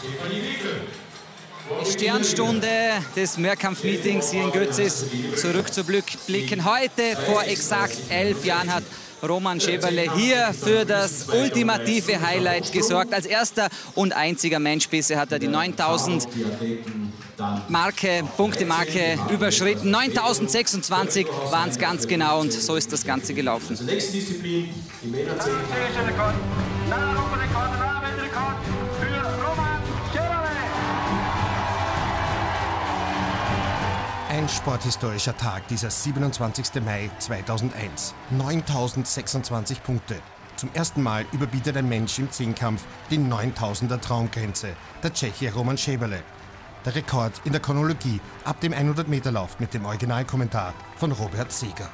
Die Sternstunde des Mehrkampf-Meetings hier in Götz ist zurückzublicken. Heute vor exakt 11 Jahren hat Roman Scheberle hier für das ultimative Highlight gesorgt. Als erster und einziger Mensch bisher hat er die 9000 Punktemarke überschritten. 9026 waren es ganz genau und so ist das Ganze gelaufen. Zur nächsten Disziplin, die Männer-Zehnkampf. Ein sporthistorischer Tag, dieser 27. Mai 2001. 9026 Punkte. Zum ersten Mal überbietet ein Mensch im Zehnkampf die 9000er Traumgrenze, der Tscheche Roman Scheberle. Der Rekord in der Chronologie ab dem 100-Meter-Lauf mit dem Originalkommentar von Robert Seeger.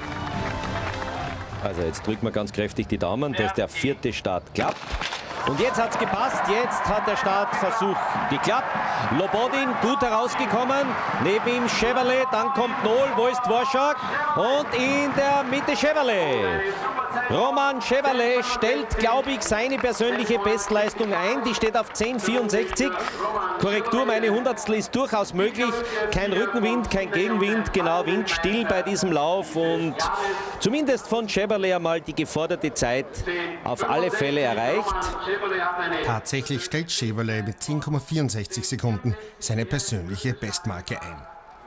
Also jetzt drücken wir ganz kräftig die Daumen, dass der vierte Start klappt. Und jetzt hat es gepasst, jetzt hat der Startversuch geklappt. Lobodin gut herausgekommen, neben ihm Scheberle, dann kommt Nohl, wo ist Dvorak und in der Mitte Scheberle. Roman Scheberle stellt, glaube ich, seine persönliche Bestleistung ein, die steht auf 10,64. Korrektur, meine Hundertstel ist durchaus möglich, kein Rückenwind, kein Gegenwind, genau windstill bei diesem Lauf und zumindest von Scheberle einmal die geforderte Zeit auf alle Fälle erreicht. Tatsächlich stellt Scheberle mit 10,64 Sekunden seine persönliche Bestmarke ein.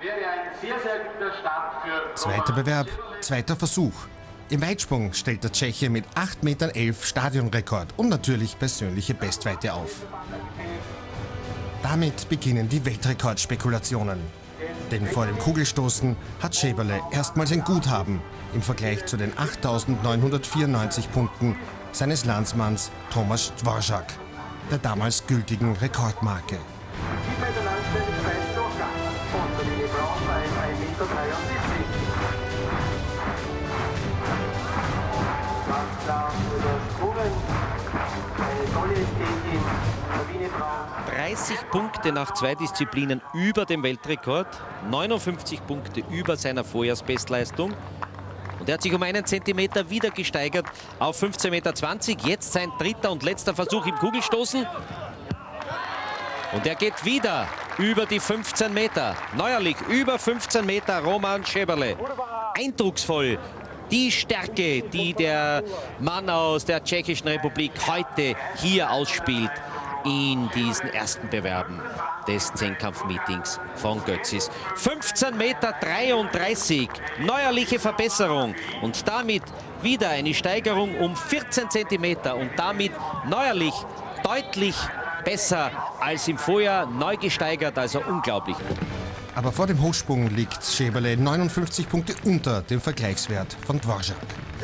Zweiter Bewerb, zweiter Versuch. Im Weitsprung stellt der Tscheche mit 8,11 Metern Stadionrekord und natürlich persönliche Bestweite auf. Damit beginnen die Weltrekordspekulationen. Denn vor dem Kugelstoßen hat Scheberle erstmals ein Guthaben im Vergleich zu den 8.994 Punkten seines Landsmanns Tomasz Dvorak, der damals gültigen Rekordmarke. Eine 30 Punkte nach 2 Disziplinen über dem Weltrekord, 59 Punkte über seiner Vorjahrsbestleistung. Und er hat sich um 1 Zentimeter wieder gesteigert auf 15,20 Meter. Jetzt sein dritter und letzter Versuch im Kugelstoßen. Und er geht wieder über die 15 Meter. Neuerlich über 15 Meter Roman Scheberle. Eindrucksvoll. Die Stärke, die der Mann aus der Tschechischen Republik heute hier ausspielt in diesen ersten Bewerben des Zehnkampf-Meetings von Götzis. 15,33 Meter, neuerliche Verbesserung und damit wieder eine Steigerung um 14 Zentimeter und damit neuerlich deutlich besser als im Vorjahr, neu gesteigert, also unglaublich. Aber vor dem Hochsprung liegt Scheberle 59 Punkte unter dem Vergleichswert von Dvorak.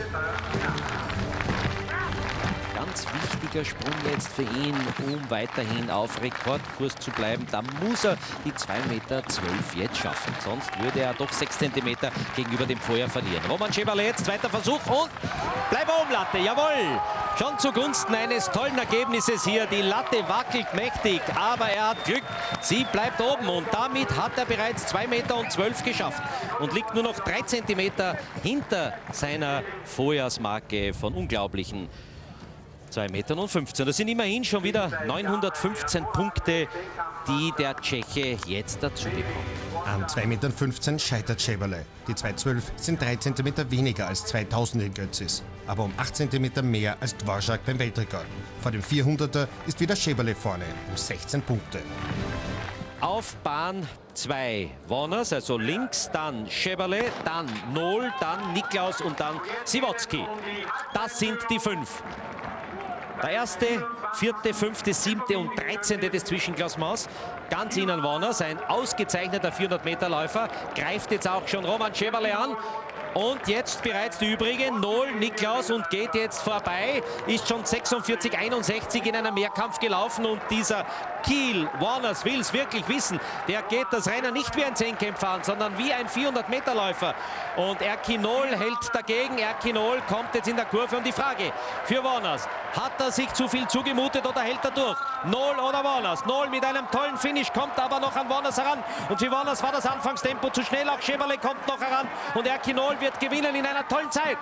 Ganz wichtiger Sprung jetzt für ihn, um weiterhin auf Rekordkurs zu bleiben. Da muss er die 2,12 Meter jetzt schaffen, sonst würde er doch 6 Zentimeter gegenüber dem Vorjahr verlieren. Roman Scheberle jetzt, zweiter Versuch und bleib oben, Latte, jawohl! Schon zugunsten eines tollen Ergebnisses hier. Die Latte wackelt mächtig, aber er hat Glück. Sie bleibt oben und damit hat er bereits 2,12 Meter geschafft und liegt nur noch 3 Zentimeter hinter seiner Vorjahrsmarke von unglaublichen 2,15 Meter. Das sind immerhin schon wieder 915 Punkte, die der Tscheche jetzt dazu bekommt. An 2,15 Metern scheitert Scheberle. Die 2,12 sind 3 Zentimeter weniger als 2000 in Götzis, aber um 8 Zentimeter mehr als Dvorak beim Weltrekord. Vor dem 400er ist wieder Scheberle vorne, um 16 Punkte. Auf Bahn 2 Warners, also links, dann Scheberle, dann Nohl, dann Niklaus und dann Siwocki. Das sind die 5. Der erste, 4., 5., 7. und 13. des Zwischenklassements. Ganz innen Warners, ein ausgezeichneter 400-Meter-Läufer, greift jetzt auch schon Roman Scheberle an. Und jetzt bereits die übrigen, Nohl, Niklaus und geht jetzt vorbei, ist schon 46,61 in einem Mehrkampf gelaufen und dieser Kiel, Warners will es wirklich wissen, der geht das Rennen nicht wie ein Zehnkämpfer an, sondern wie ein 400-Meter-Läufer. Und Erkki Nohl hält dagegen, Erkki Nohl kommt jetzt in der Kurve und die Frage für Warners, hat er sich zu viel zugemutet oder hält er durch? Nohl oder Warners? Nohl mit einem tollen Finish kommt aber noch an Warners heran und für Warners war das Anfangstempo zu schnell, auch Scheberle kommt noch heran und Erkki Nohl Schäberle wird gewinnen in einer tollen Zeit.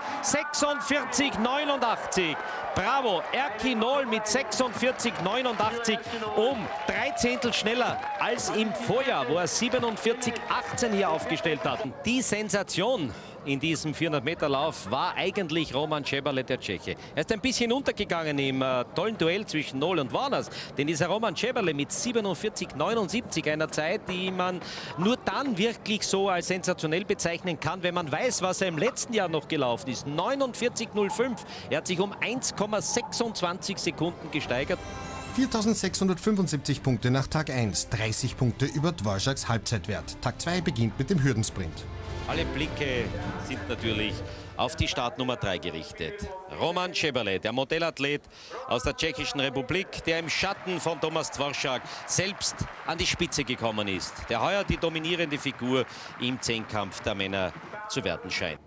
46,89. Bravo, Erki Noll mit 46,89 um 3 Zehntel schneller als im Vorjahr, wo er 47,18 hier aufgestellt hat. Die Sensation in diesem 400-Meter-Lauf war eigentlich Roman Schäberle, der Tscheche. Er ist ein bisschen untergegangen im tollen Duell zwischen Noll und Warners. Denn dieser Roman Schäberle mit 47,79, einer Zeit, die man nur dann wirklich so als sensationell bezeichnen kann, wenn man weiß, was er im letzten Jahr noch gelaufen ist. 49,05. Er hat sich um 1,26 Sekunden gesteigert. 4.675 Punkte nach Tag 1, 30 Punkte über Dvořáks Halbzeitwert. Tag 2 beginnt mit dem Hürdensprint. Alle Blicke sind natürlich auf die Startnummer 3 gerichtet. Roman Schäberle, der Modellathlet aus der Tschechischen Republik, der im Schatten von Tomáš Dvořák selbst an die Spitze gekommen ist, der heuer die dominierende Figur im Zehnkampf der Männer zu werden scheint.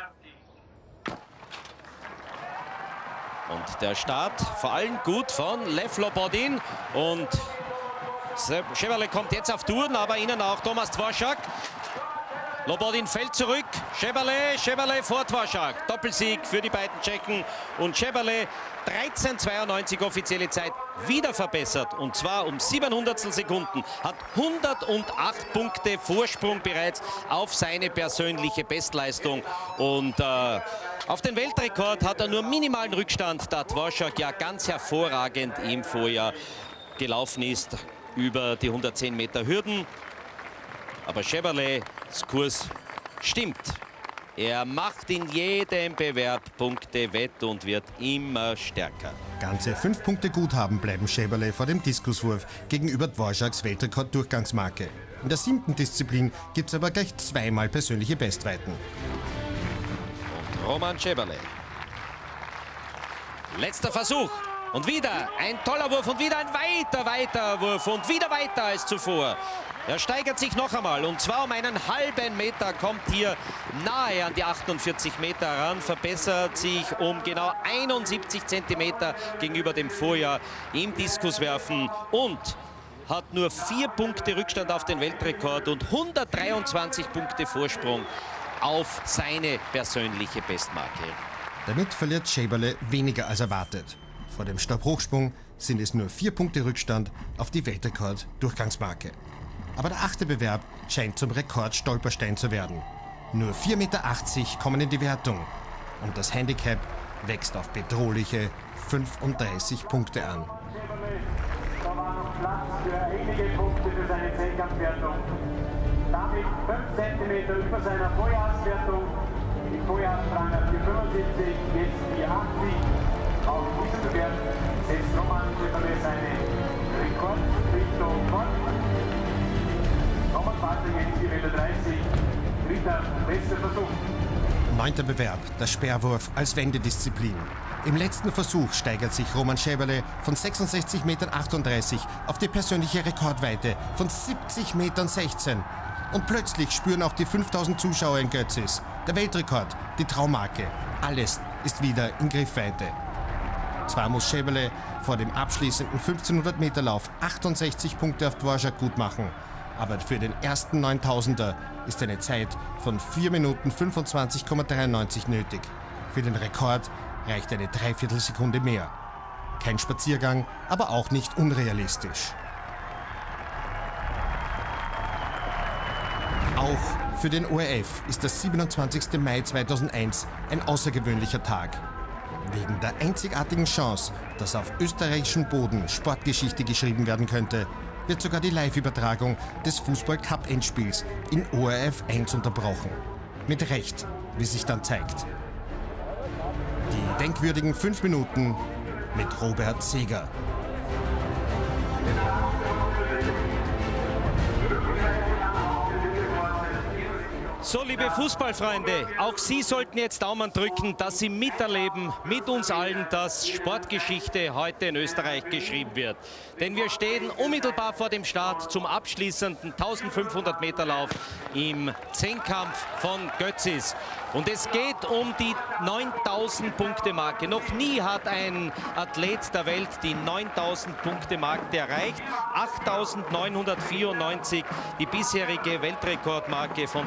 Und der Start vor allem gut von Lev Lobodin, und Schäberle kommt jetzt auf Touren, aber ihnen auch Tomáš Dvořák. Lobodin fällt zurück, Schäberle vor Dvořák. Doppelsieg für die beiden Tschechen, und Schäberle 13,92 offizielle Zeit wieder verbessert, und zwar um 700 Sekunden, hat 108 Punkte Vorsprung bereits auf seine persönliche Bestleistung, und auf den Weltrekord hat er nur minimalen Rückstand, da Dvořák ja ganz hervorragend im Vorjahr gelaufen ist über die 110 Meter Hürden. Aber Schäberles Kurs stimmt. Er macht in jedem Bewerb Punkte wett und wird immer stärker. Ganze 5 Punkte Guthaben bleiben Schäberle vor dem Diskuswurf gegenüber Dvořáks Weltrekord-Durchgangsmarke. In der 7. Disziplin gibt es aber gleich 2-mal persönliche Bestweiten. Und Roman Schäberle. Letzter Versuch. Und wieder ein toller Wurf und wieder ein weiter Wurf und wieder weiter als zuvor. Er steigert sich noch einmal, und zwar um einen halben Meter, kommt hier nahe an die 48 Meter ran, verbessert sich um genau 71 Zentimeter gegenüber dem Vorjahr im Diskuswerfen und hat nur 4 Punkte Rückstand auf den Weltrekord und 123 Punkte Vorsprung auf seine persönliche Bestmarke. Damit verliert Schäberle weniger als erwartet. Vor dem Stabhochsprung sind es nur 4 Punkte Rückstand auf die Weltrekord-Durchgangsmarke. Aber der 8. Bewerb scheint zum Rekordstolperstein zu werden. Nur 4,80 Meter kommen in die Wertung. Und das Handicap wächst auf bedrohliche 35 Punkte an. Da war noch Platz für einige Punkte für seine Zehnkampfwertung. Damit 5 cm über seiner Vorjahreswertung. Die Vorjahresrang hat die 75, jetzt die 80. Auf diesem Bewerb setzt Roman Schäberle seine Rekordrichtung fort. Roman Schäberle jetzt 4,30 Meter, dritter bester Versuch. 9. Bewerb, der Speerwurf als Wendedisziplin. Im letzten Versuch steigert sich Roman Schäberle von 66,38 Metern auf die persönliche Rekordweite von 70,16 Metern. Und plötzlich spüren auch die 5000 Zuschauer in Götzis. Der Weltrekord, die Traummarke, alles ist wieder in Griffweite. Zwar muss Schäberle vor dem abschließenden 1500-Meter-Lauf 68 Punkte auf Dvořák gut machen, aber für den ersten 9000er ist eine Zeit von 4 Minuten 25,93 nötig. Für den Rekord reicht eine Dreiviertelsekunde mehr. Kein Spaziergang, aber auch nicht unrealistisch. Auch für den ORF ist der 27. Mai 2001 ein außergewöhnlicher Tag. Wegen der einzigartigen Chance, dass auf österreichischem Boden Sportgeschichte geschrieben werden könnte, wird sogar die Live-Übertragung des Fußball-Cup-Endspiels in ORF 1 unterbrochen. Mit Recht, wie sich dann zeigt. Die denkwürdigen 5 Minuten mit Robert Seger. So, liebe Fußballfreunde, auch Sie sollten jetzt Daumen drücken, dass Sie miterleben mit uns allen, dass Sportgeschichte heute in Österreich geschrieben wird. Denn wir stehen unmittelbar vor dem Start zum abschließenden 1500 Meter Lauf im Zehnkampf von Götzis. Und es geht um die 9000 Punkte Marke. Noch nie hat ein Athlet der Welt die 9000 Punkte Marke erreicht. 8994 die bisherige Weltrekordmarke von Tomáš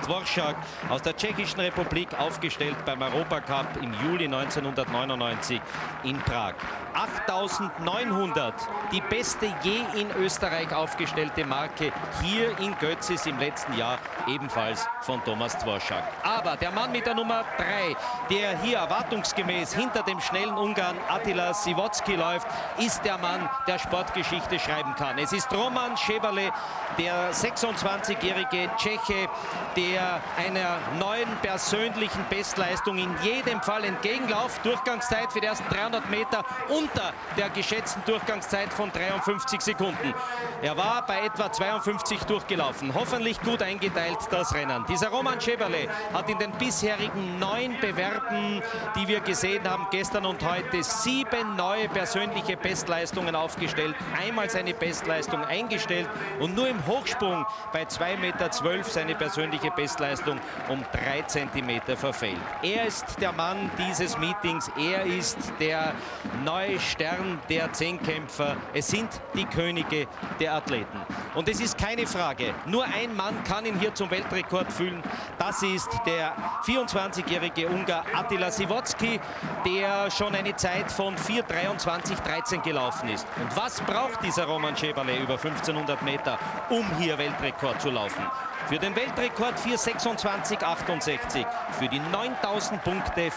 Dvořák aus der Tschechischen Republik, aufgestellt beim Europacup im Juli 1999 in Prag. 8.900, die beste je in Österreich aufgestellte Marke hier in Götzis im letzten Jahr, ebenfalls von Thomas Dvořák. Aber der Mann mit der Nummer 3, der hier erwartungsgemäß hinter dem schnellen Ungarn Attila Sivotsky läuft, ist der Mann, der Sportgeschichte schreiben kann. Es ist Roman Šeberle, der 26-jährige Tscheche, der einer neuen persönlichen Bestleistung in jedem Fall entgegenläuft. Durchgangszeit für die ersten 300 Meter unter der geschätzten Durchgangszeit von 53 Sekunden. Er war bei etwa 52 durchgelaufen. Hoffentlich gut eingeteilt das Rennen. Dieser Roman Šeberle hat in den bisherigen 9 Bewerben, die wir gesehen haben, gestern und heute, 7 neue persönliche Bestleistungen aufgestellt. Einmal seine Bestleistung eingestellt und nur im Hochsprung bei 2,12 Meter seine persönliche Bestleistung um 3 Zentimeter verfehlt. Er ist der Mann dieses Meetings. Er ist der neue Stern der Zehnkämpfer. Es sind die Könige der Athleten. Und es ist keine Frage, nur ein Mann kann ihn hier zum Weltrekord führen. Das ist der 24-jährige Ungar Attila Sivotsky, der schon eine Zeit von 4:23,13 gelaufen ist. Und was braucht dieser Roman Šeberle über 1500 Meter, um hier Weltrekord zu laufen? Für den Weltrekord 4:26,68, für die 9000 Punkte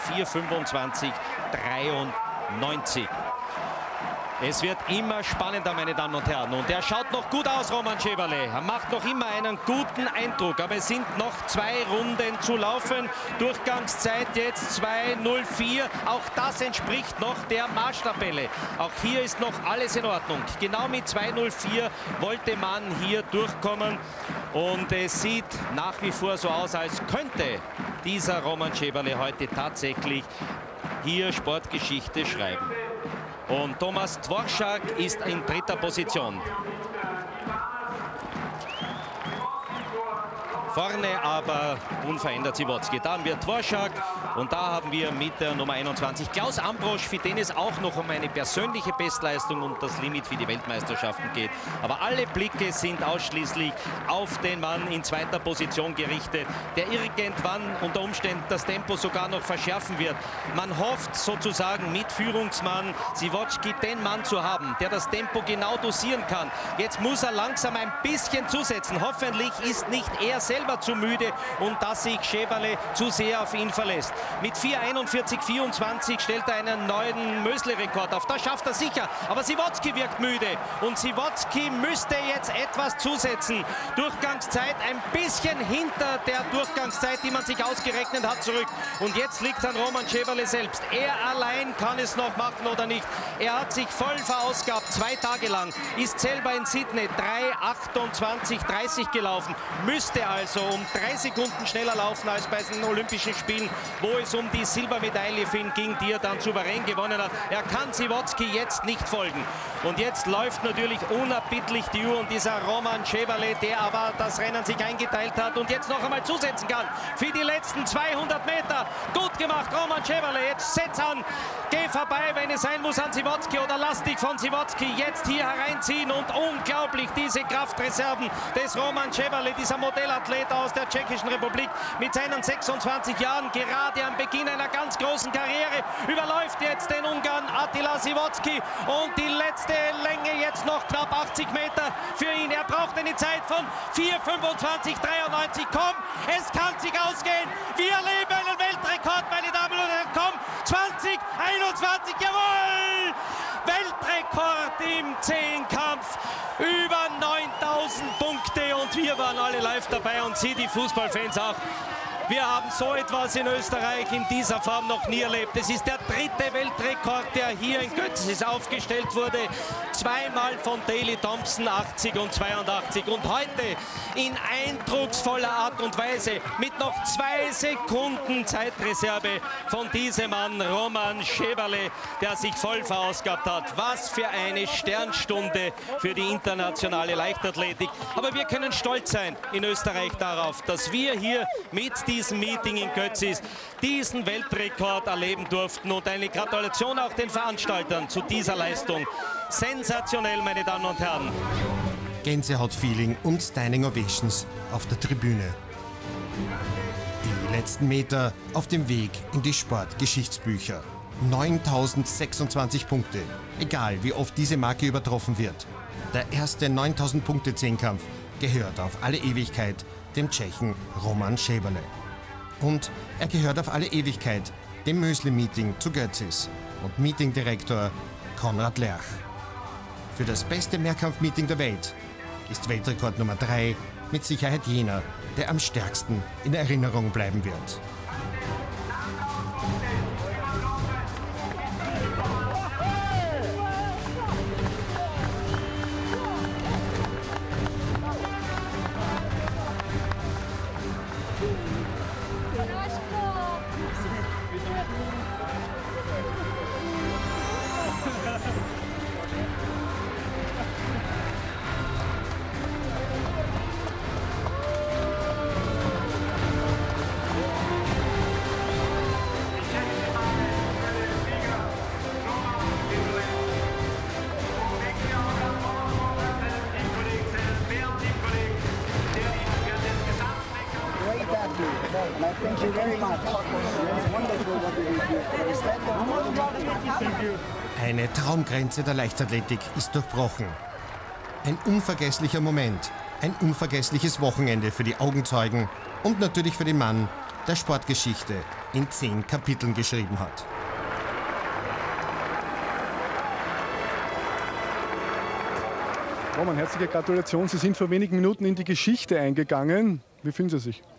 4:25,93. Es wird immer spannender, meine Damen und Herren. Und er schaut noch gut aus, Roman Šeberle. Er macht noch immer einen guten Eindruck. Aber es sind noch 2 Runden zu laufen. Durchgangszeit jetzt 2:04. Auch das entspricht noch der Marschtabelle. Auch hier ist noch alles in Ordnung. Genau mit 2:04 wollte man hier durchkommen. Und es sieht nach wie vor so aus, als könnte dieser Roman Šeberle heute tatsächlich hier Sportgeschichte schreiben. Und Thomas Dvořák ist in 3. Position. Vorne aber unverändert Sivotsky. Da haben wir Dvořák und da haben wir mit der Nummer 21 Klaus Ambrosch, für den es auch noch um eine persönliche Bestleistung und das Limit für die Weltmeisterschaften geht. Aber alle Blicke sind ausschließlich auf den Mann in 2. Position gerichtet, der irgendwann unter Umständen das Tempo sogar noch verschärfen wird. Man hofft sozusagen mit Führungsmann Sivotsky den Mann zu haben, der das Tempo genau dosieren kann. Jetzt muss er langsam ein bisschen zusetzen. Hoffentlich ist nicht er selber zu müde und dass sich Šeberle zu sehr auf ihn verlässt. Mit 4:41,24 stellt er einen neuen Mösli-Rekord auf. Das schafft er sicher, aber Sivotsky wirkt müde und Sivotsky müsste jetzt etwas zusetzen. Durchgangszeit ein bisschen hinter der Durchgangszeit, die man sich ausgerechnet hat, zurück. Und jetzt liegt es an Roman Šeberle selbst. Er allein kann es noch machen oder nicht. Er hat sich voll verausgabt, 2 Tage lang, ist selber in Sydney 3:28,30 gelaufen, müsste also um 3 Sekunden schneller laufen als bei den Olympischen Spielen, wo es um die Silbermedaille für ihn ging, die er dann souverän gewonnen hat. Er kann Sivotsky jetzt nicht folgen. Und jetzt läuft natürlich unerbittlich die Uhr und dieser Roman Šeberle, der aber das Rennen sich eingeteilt hat und jetzt noch einmal zusetzen kann für die letzten 200 Meter. Gut gemacht, Roman Šeberle. Jetzt setz an, geh vorbei, wenn es sein muss, an Sivotsky oder lass dich von Sivotsky jetzt hier hereinziehen. Und unglaublich diese Kraftreserven des Roman Šeberle, dieser Modellathlet aus der Tschechischen Republik mit seinen 26 Jahren, gerade am Beginn einer ganz großen Karriere, überläuft jetzt den Ungarn Attila Sivotsky und die letzte Länge jetzt noch knapp 80 Meter für ihn. Er braucht eine Zeit von 4:25,93. Komm, es kann sich ausgehen. Wir erleben einen Weltrekord, meine Damen und Herren. Komm, 2021, jawohl! Weltrekord im Zehnkampf. Über 9000 Punkte und wir waren alle live dabei und Sie, die Fußballfans auch. Wir haben so etwas in Österreich in dieser Form noch nie erlebt. Es ist der 3. Weltrekord, der hier in Götzis aufgestellt wurde. Zweimal von Daley Thompson, 80 und 82. Und heute in eindrucksvoller Art und Weise mit noch 2 Sekunden Zeitreserve von diesem Mann Roman Šeberle, der sich voll verausgabt hat. Was für eine Sternstunde für die internationale Leichtathletik. Aber wir können stolz sein in Österreich darauf, dass wir hier mit diesem Meeting in Götzis diesen Weltrekord erleben durften. Und eine Gratulation auch den Veranstaltern zu dieser Leistung. Sensationell, meine Damen und Herren. Gänsehaut-Feeling und Standing Ovations auf der Tribüne. Die letzten Meter auf dem Weg in die Sportgeschichtsbücher. 9026 Punkte, egal wie oft diese Marke übertroffen wird. Der erste 9000-Punkte-Zehnkampf gehört auf alle Ewigkeit dem Tschechen Roman Šeberle. Und er gehört auf alle Ewigkeit dem Müsli-Meeting zu Götzis und Meetingdirektor Konrad Lerch. Für das beste Mehrkampf-Meeting der Welt ist Weltrekord Nummer 3 mit Sicherheit jener, der am stärksten in Erinnerung bleiben wird. Eine Traumgrenze der Leichtathletik ist durchbrochen. Ein unvergesslicher Moment, ein unvergessliches Wochenende für die Augenzeugen und natürlich für den Mann, der Sportgeschichte in 10 Kapiteln geschrieben hat. Roman, herzliche Gratulation. Sie sind vor wenigen Minuten in die Geschichte eingegangen. Wie fühlen Sie sich?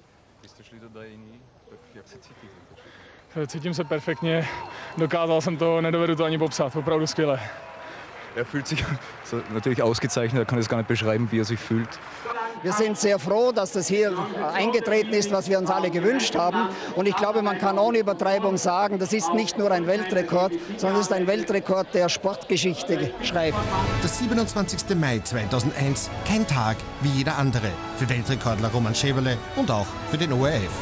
Cítím se perfektně, dokázal jsem to, nedovedu to ani popsat, opravdu skvěle. Er fühlt sich natürlich ausgezeichnet, er kann es gar nicht beschreiben, wie er sich fühlt. Wir sind sehr froh, dass das hier eingetreten ist, was wir uns alle gewünscht haben. Und ich glaube, man kann ohne Übertreibung sagen, das ist nicht nur ein Weltrekord, sondern es ist ein Weltrekord, der Sportgeschichte schreibt. Der 27. Mai 2001, kein Tag wie jeder andere. Für Weltrekordler Roman Šeberle und auch für den ORF.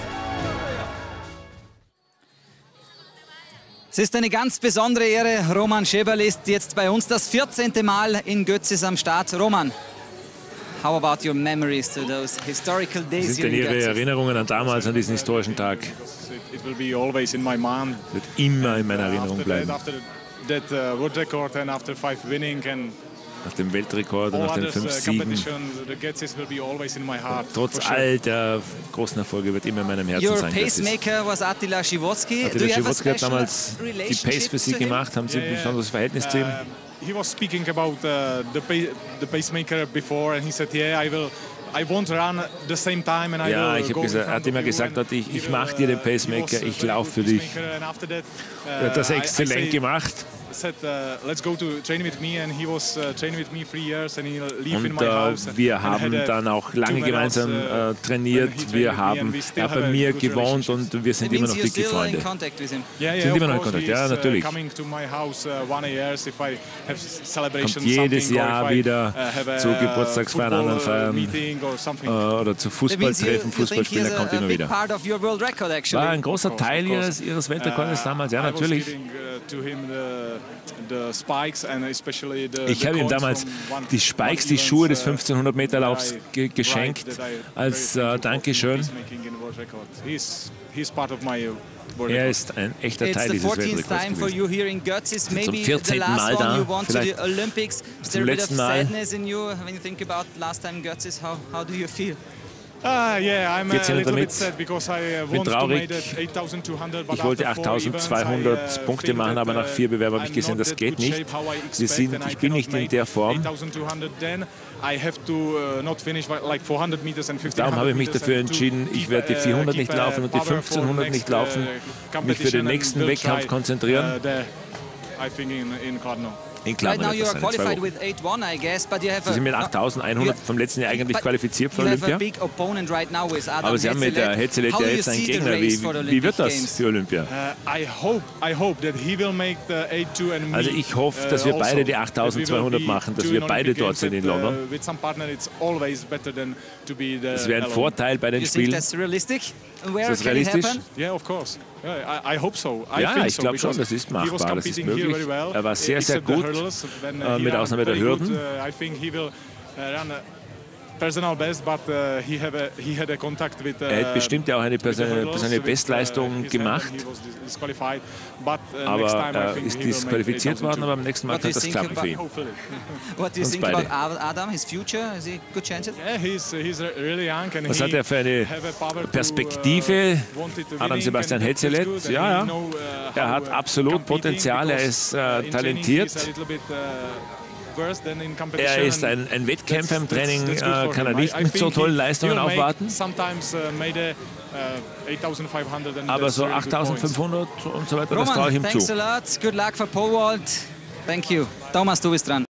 Es ist eine ganz besondere Ehre. Roman Šeberle ist jetzt bei uns das 14. Mal in Götzis am Start. Roman, how about your memories to those historical days? Was sind denn Ihre Erinnerungen an damals, an diesen historischen Tag? It will be always in my mind. Wird immer in meiner Erinnerung bleiben. After that world record and after 5 winning and nach dem Weltrekord und nach den 5 Siegen. Trotz all der großen Erfolge wird immer in meinem Herzen sein. Your pacemaker was Attila Schiwotzki. Attila Schiwotzki hat damals die Pace für Sie gemacht. Haben Sie ein besonderes Verhältnis zu ihm? He was speaking about the pacemaker before and he said, yeah, I won't run the same time and I will go. Er hat immer gesagt, ich mache dir den Pacemaker, ich laufe für dich. Er hat das exzellent gemacht. Wir haben dann auch lange gemeinsam trainiert. Er hat bei mir gewohnt und wir sind immer noch dicke Freunde. Sind immer noch in Kontakt, ja, natürlich. Kommt jedes Jahr wieder zu Geburtstagsfeiern, anderen Feiern oder zu Fußballtreffen, Fußballspielen, er kommt immer wieder. War ein großer Teil Ihres Weltrekordes damals, ja, natürlich. Ich habe ihm damals die Spikes, die Schuhe des 1500-Meter-Laufs geschenkt als Dankeschön. Er ist ein echter Teil dieses Weltrekords gewesen. Zum 14. Mal da, vielleicht zum letzten Mal. Geht's Ihnen damit? Ich bin traurig. Ich wollte 8200 Punkte machen, aber nach 4 Bewerben habe ich gesehen, das geht nicht. Ich bin nicht in der Form. Darum habe ich mich dafür entschieden, ich werde die 400 nicht laufen und die 1500 nicht laufen, mich für den nächsten Wettkampf konzentrieren. In Kladno wird das sein, 2 Wochen. Sie sind mit 8100 vom letzten Jahr eigentlich qualifiziert für Olympia. Aber Sie haben mit der Hetzelet ja jetzt einen Gegner. Wie wird das für Olympia? Also ich hoffe, dass wir beide die 8200 machen, dass wir beide dort sind in London. Das wäre ein Vorteil bei den Spielen. Ist das realistisch? Ja, ich glaube schon, das ist machbar, das ist möglich. Er war sehr, sehr gut, mit Ausnahme der Hürden. personal best, but he had a contact with. Er hat bestimmt auch eine persönliche Bestleistung gemacht, aber er ist disqualifiziert worden, aber am nächsten Mal kann das klappen für ihn. What do you think about Adam, his future? Is he good chances? Yeah, he's really young and was hat er für eine Perspektive? Adam Sebastian Hetzelet, ja, er hat absolut Potenzial, er ist talentiert. Er ist ein Wettkämpfer im Training, kann er nicht mit so tollen Leistungen aufwarten. Aber so 8.500 und so weiter, das traue ich ihm zu. Thanks a lot. Good luck for pole vault. Thank you. Thomas, du bist dran.